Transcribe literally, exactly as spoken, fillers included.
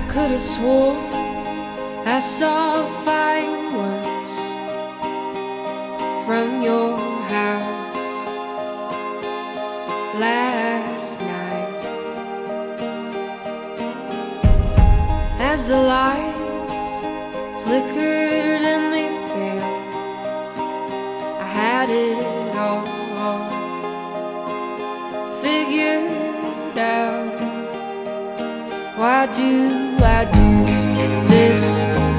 could have swore I saw fireworks from your house last night. As the lights flickered and they failed, I had it all figured out. Why do I do this?